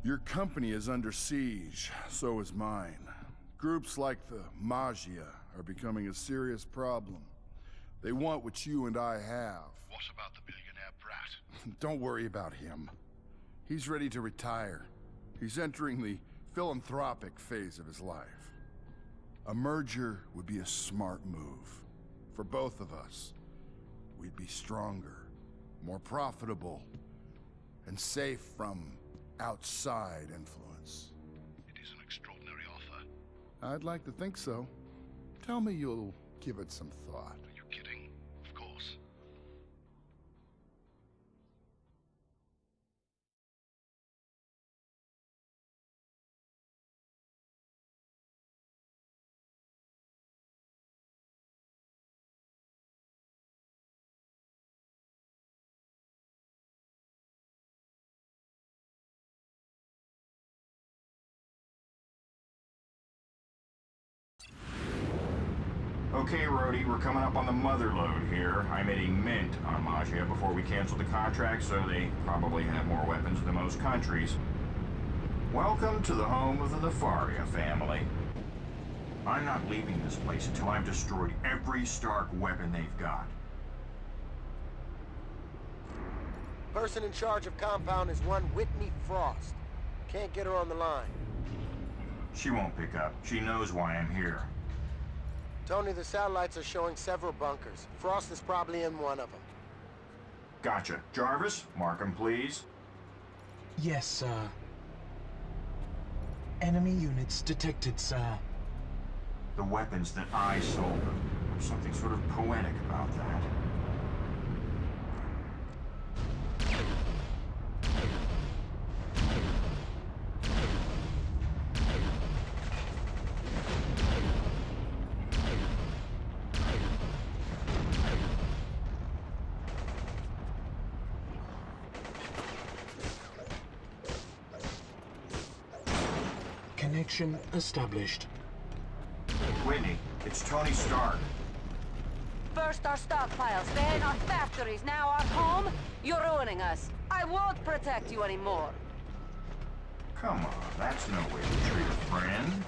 Your company is under siege, so is mine. Groups like the Magia are becoming a serious problem. They want what you and I have. What about the billionaire brat? Don't worry about him. He's ready to retire. He's entering the philanthropic phase of his life. A merger would be a smart move. For both of us. We'd be stronger, more profitable, and safe from outside influence. It is an extraordinary offer. I'd like to think so. Tell me you'll give it some thought. Are you kidding? Of course. Okay, Rhodey, we're coming up on the mother lode here. I made a mint on Magia before we canceled the contract, so they probably have more weapons than most countries. Welcome to the home of the Nefaria family. I'm not leaving this place until I've destroyed every Stark weapon they've got. Person in charge of compound is one Whitney Frost. Can't get her on the line. She won't pick up. She knows why I'm here. Tony, the satellites are showing several bunkers. Frost is probably in one of them. Gotcha. Jarvis, mark 'em, please. Yes, sir. Enemy units detected, sir. The weapons that I sold them. There's something sort of poetic about that. Connection established. Whitney, it's Tony Stark. First our stockpiles, then our factories, now our home. You're ruining us. I won't protect you anymore. Come on, that's no way to treat a friend.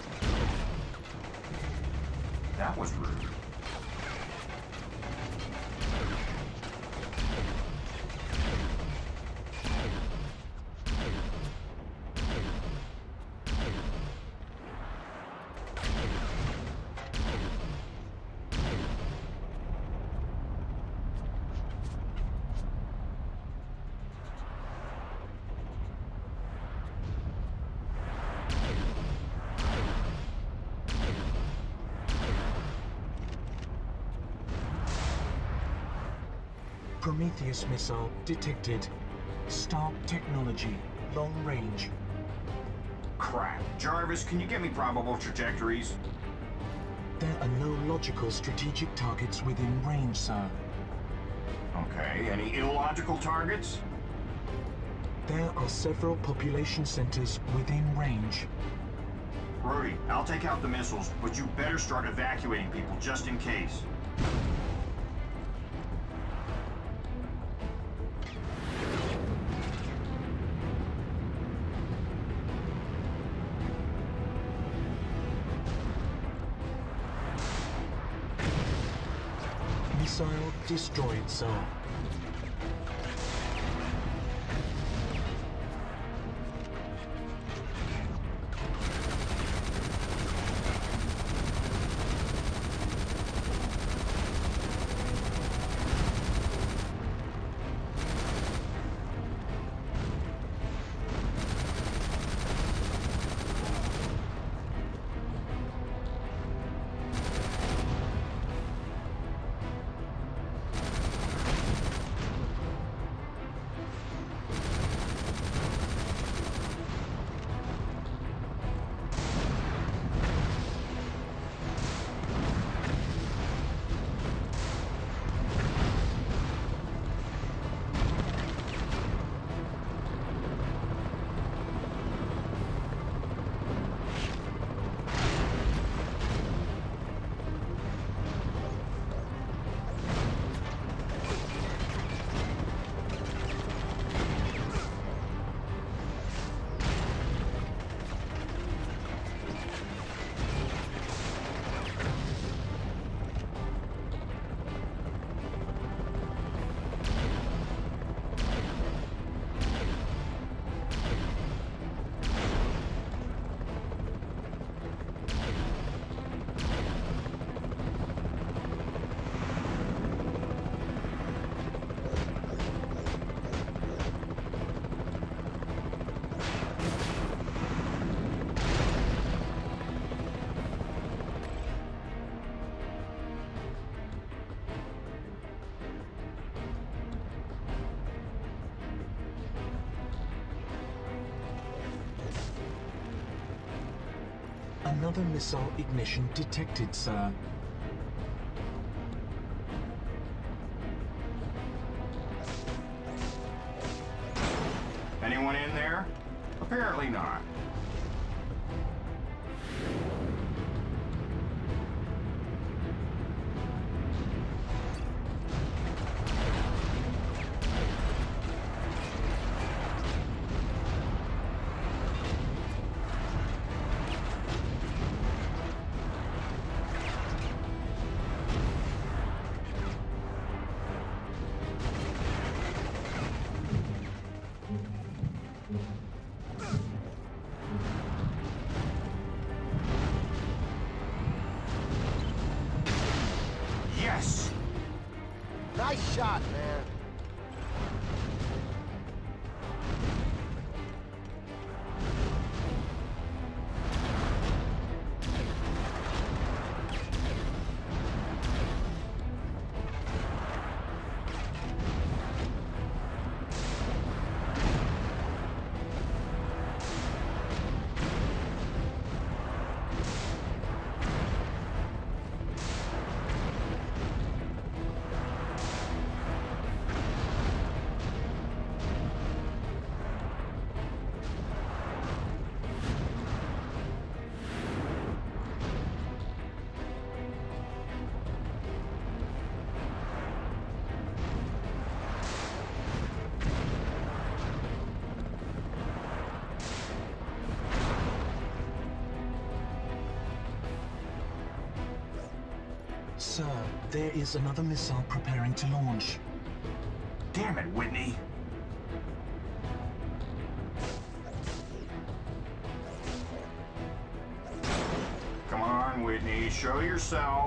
That was rude. Prometheus missile detected. Stark technology, long range. Crap. Jarvis, can you get me probable trajectories? There are no logical strategic targets within range, sir. Okay, any illogical targets? There are several population centers within range. Rhodey, I'll take out the missiles, but you better start evacuating people just in case. Missile destroyed, sir. another missile ignition detected, sir. Anyone in there? Apparently not. Yes! Nice shot, man. Sir, there is another missile preparing to launch. Damn it, Whitney! Come on, Whitney, show yourself.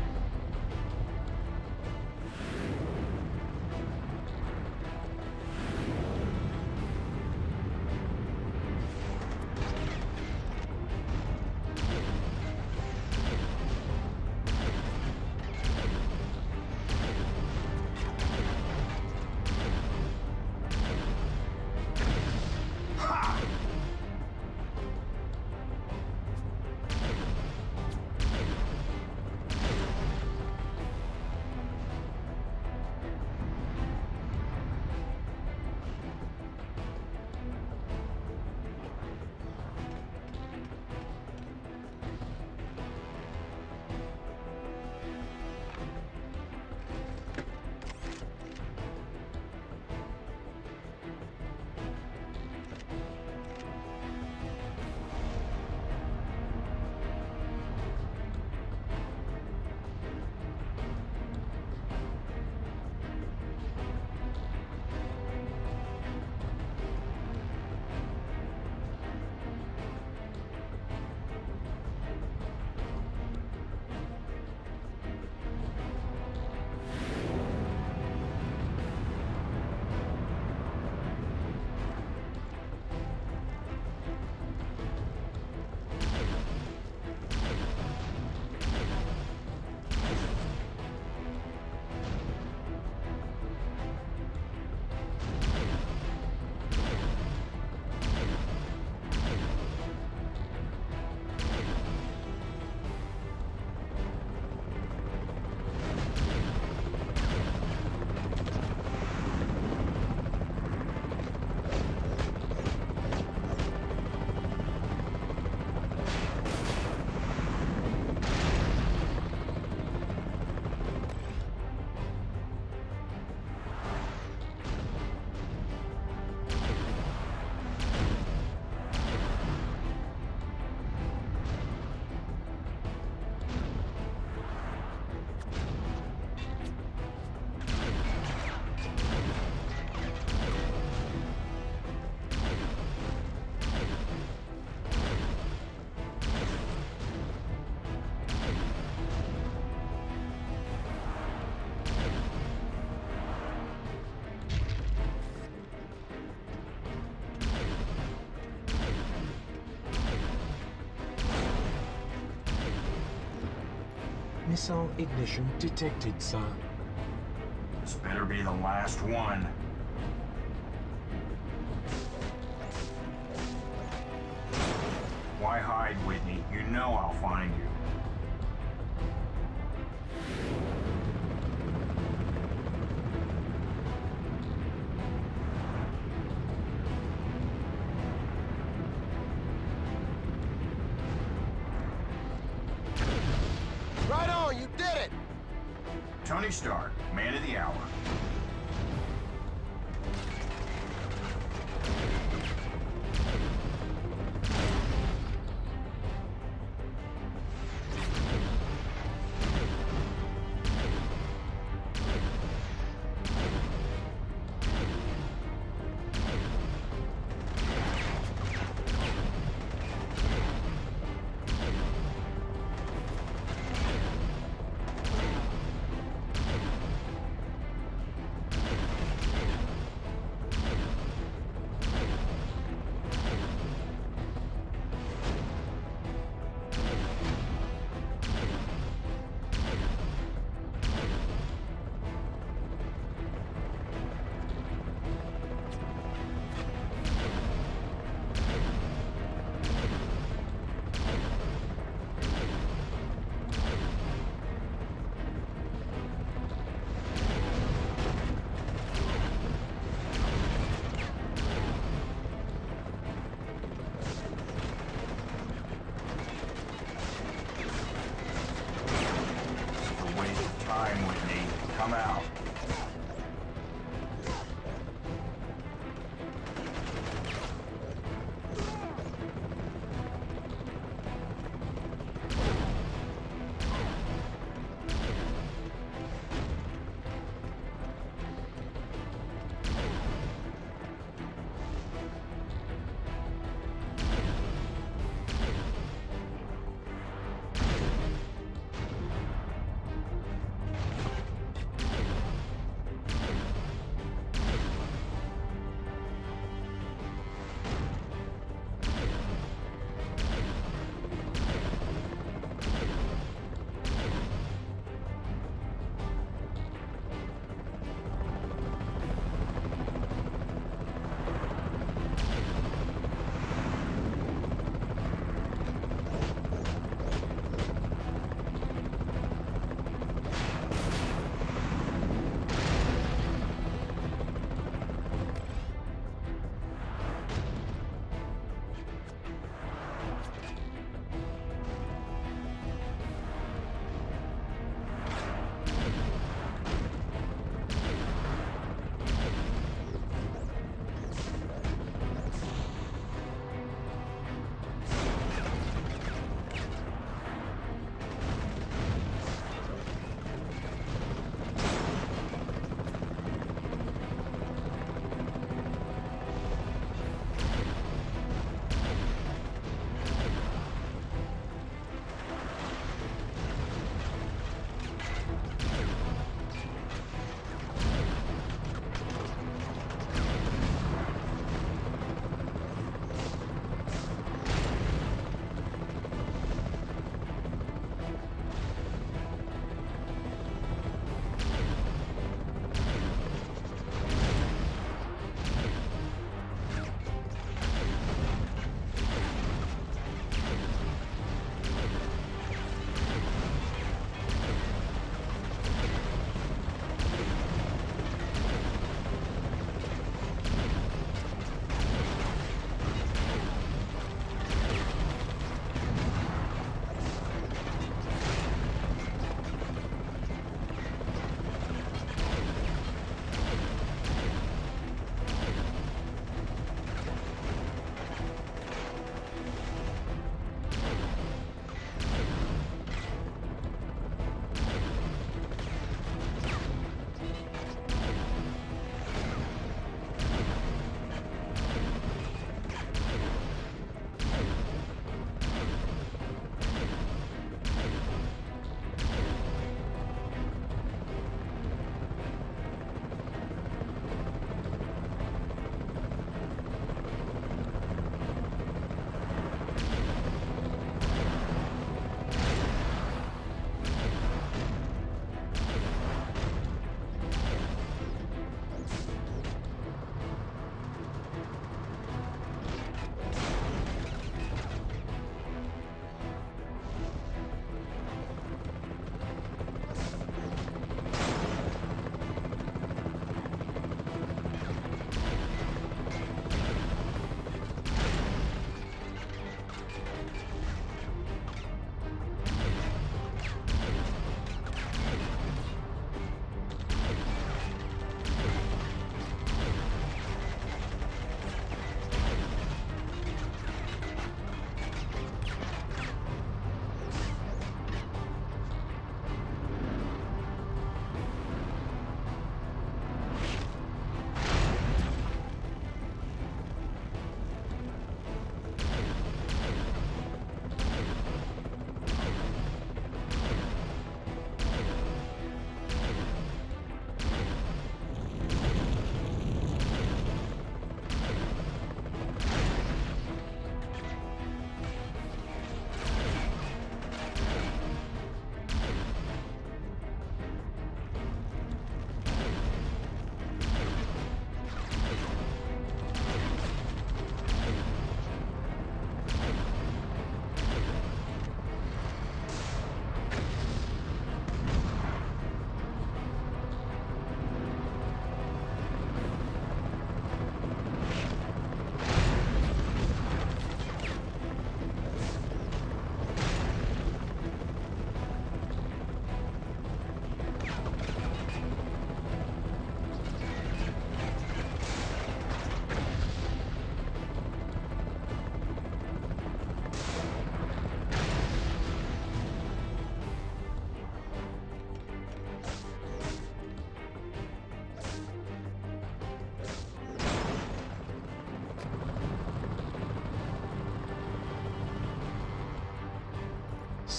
Missile ignition detected, sir. This better be the last one. Why hide, Whitney? You know I'll find you. Right on, you did it! Tony Stark, man of the hour. Whitney. Come out.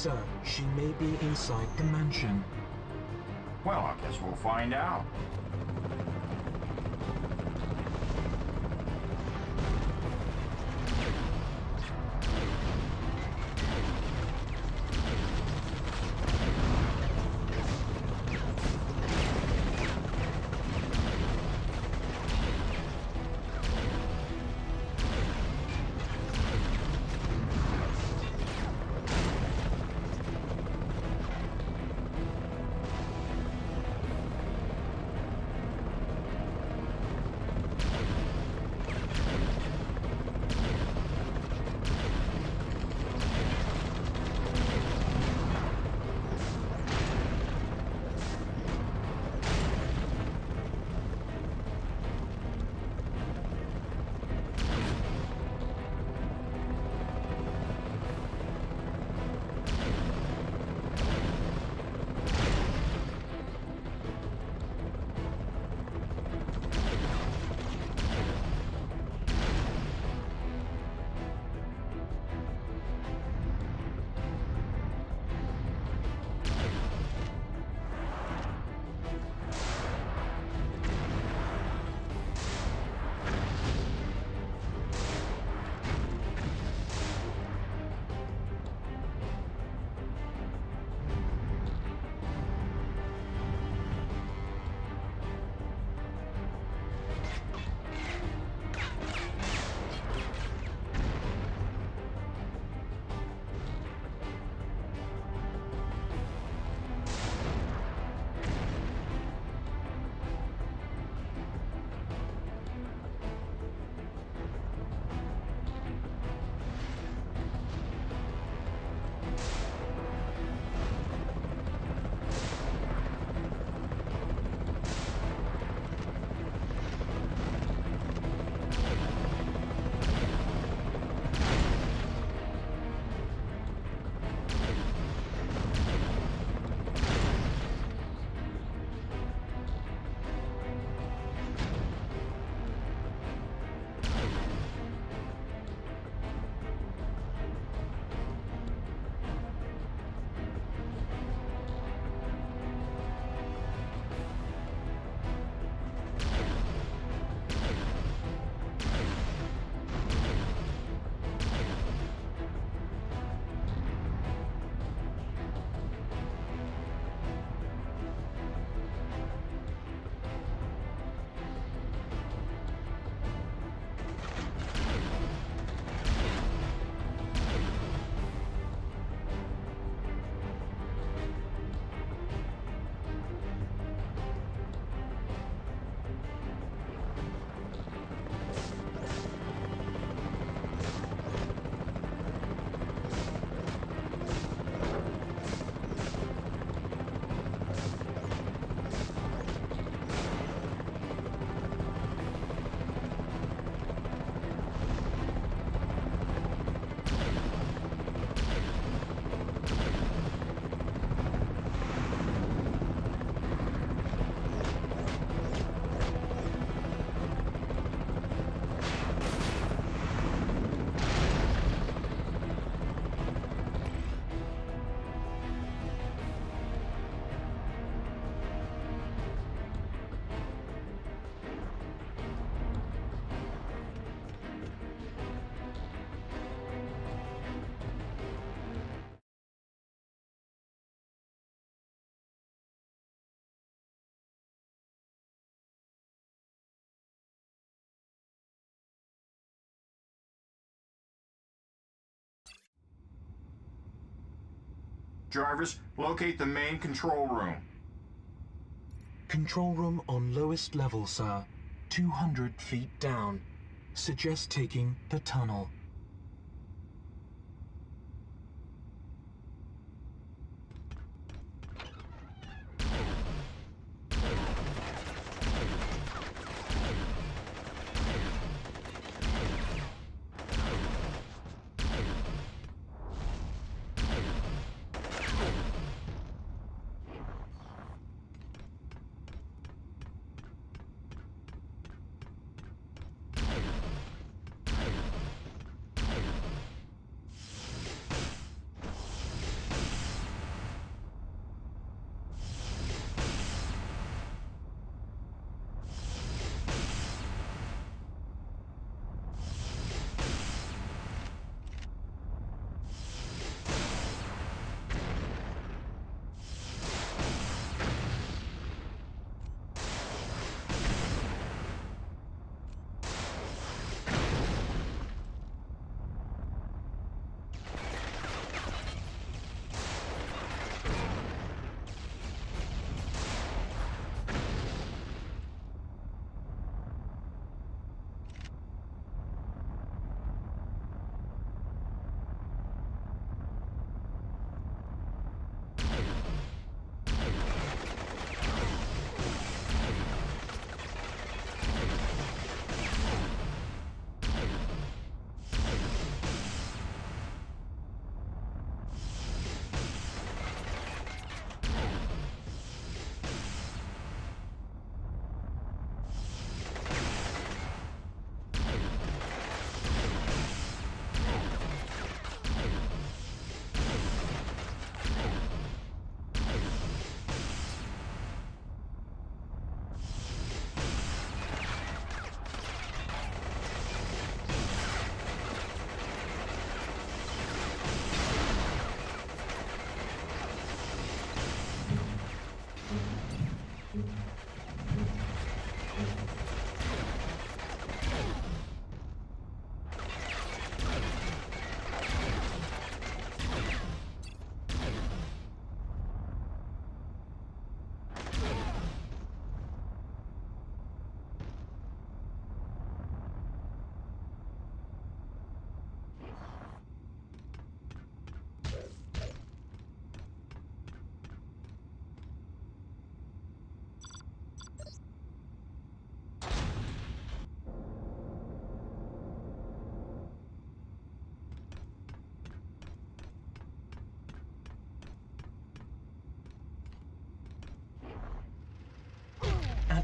Sir, she may be inside the mansion. Well, I guess we'll find out. Jarvis, locate the main control room. Control room on lowest level, sir. 200 feet down. Suggest taking the tunnel.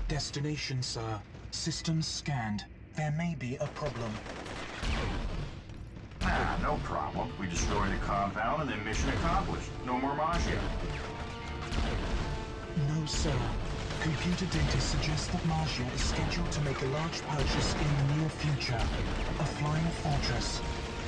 Destination, sir. Systems scanned. There may be a problem. Ah, no problem. We destroy the compound and then mission accomplished. No more Magia. No, sir. Computer data suggests that Magia is scheduled to make a large purchase in the near future. A flying fortress.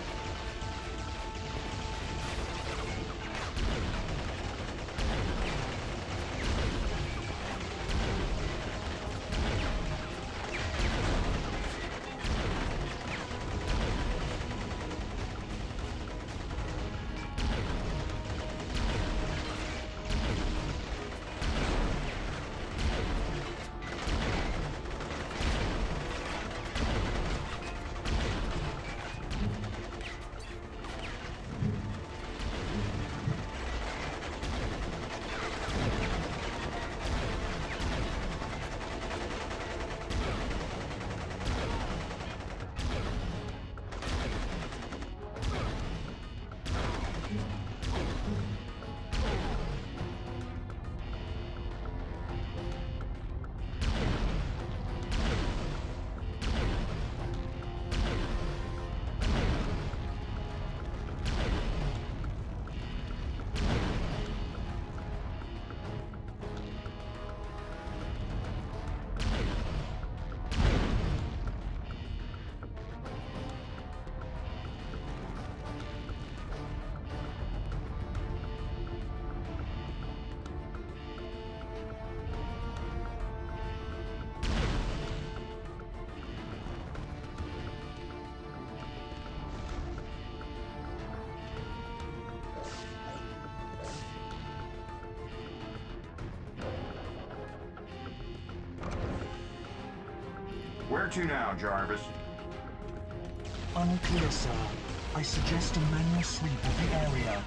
Where to now, Jarvis? Unclear, sir. I suggest a manual sweep of the area.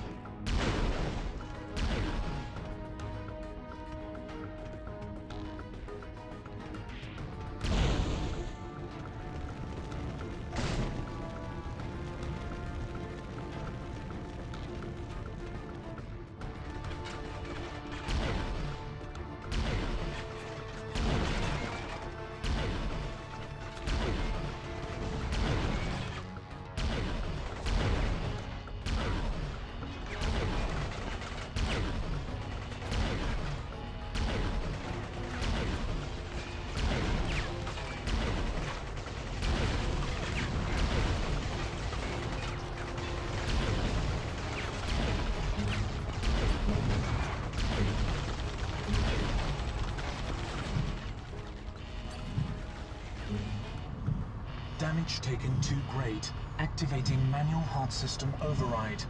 Damage taken too great. Activating manual heart system override.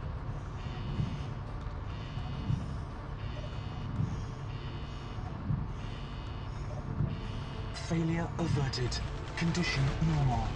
Failure averted. Condition normal.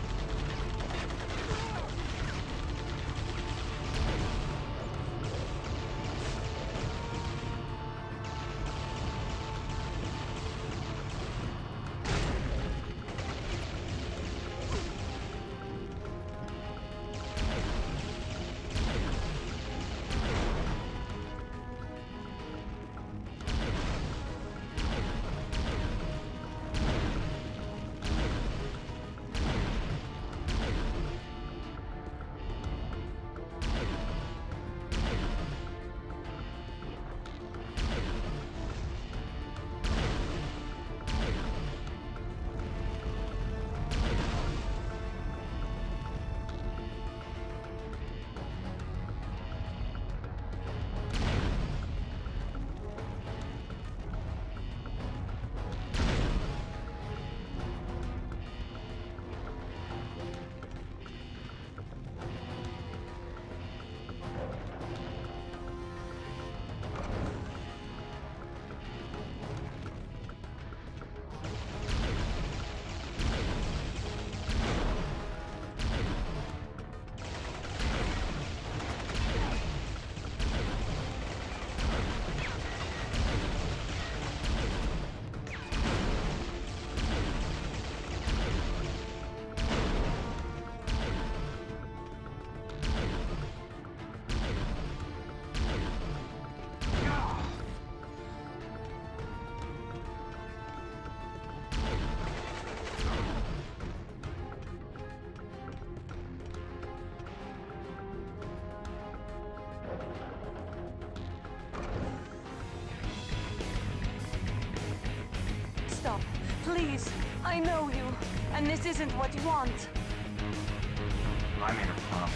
stop. Please. I know you. And this isn't what you want. I made a promise.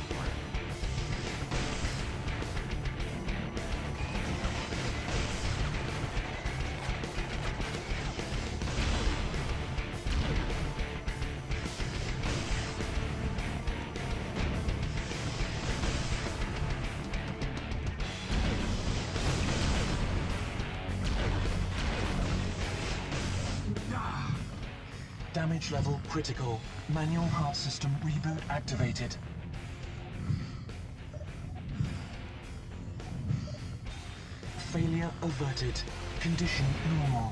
Damage level critical. Manual heart system reboot activated. Failure averted. Condition normal.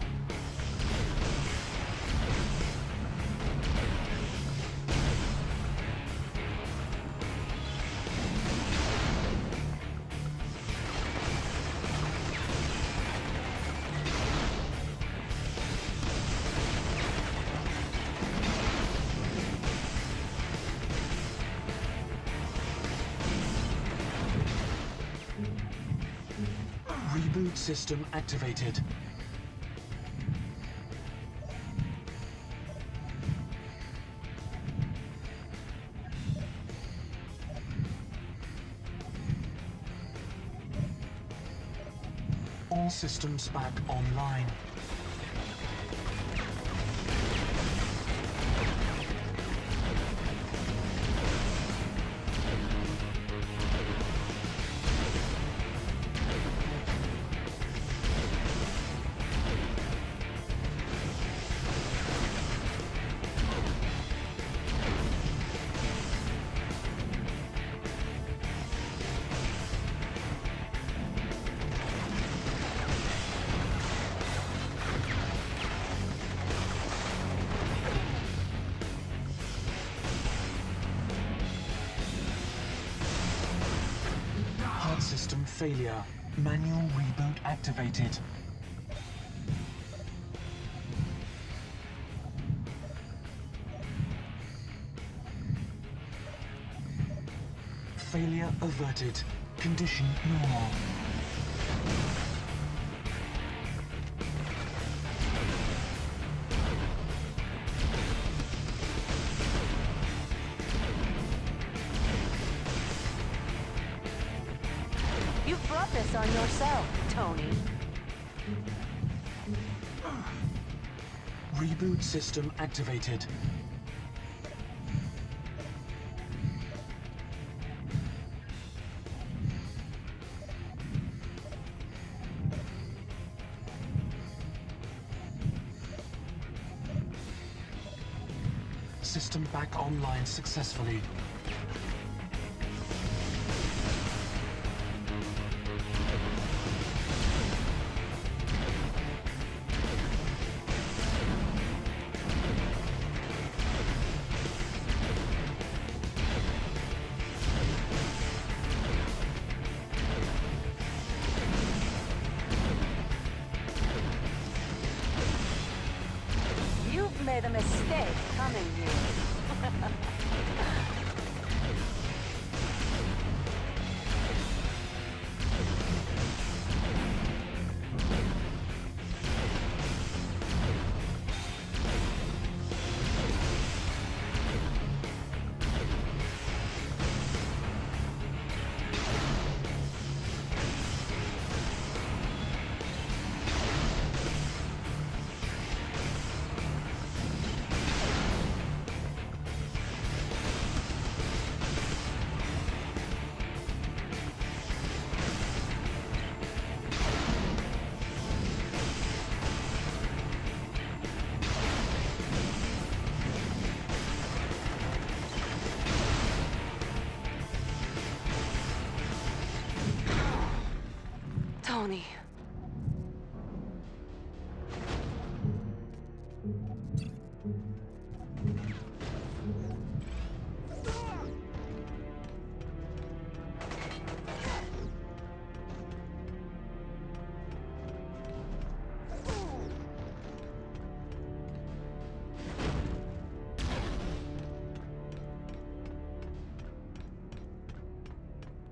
Reboot system activated. All systems back online. System failure. Manual reboot activated. Failure averted. Condition normal. You brought this on yourself, Tony. Reboot system activated. System back online successfully. You've made a mistake coming here. Tony.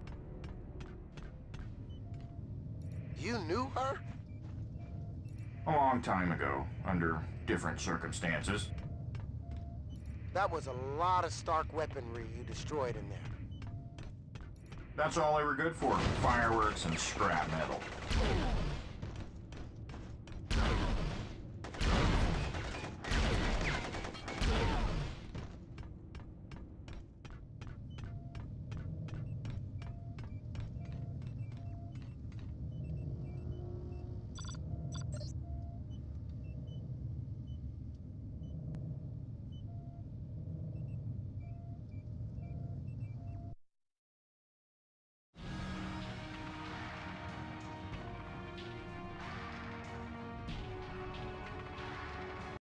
You knew her? A long time ago, under different circumstances. That was a lot of Stark weaponry you destroyed in there. That's all they were good for, fireworks and scrap metal.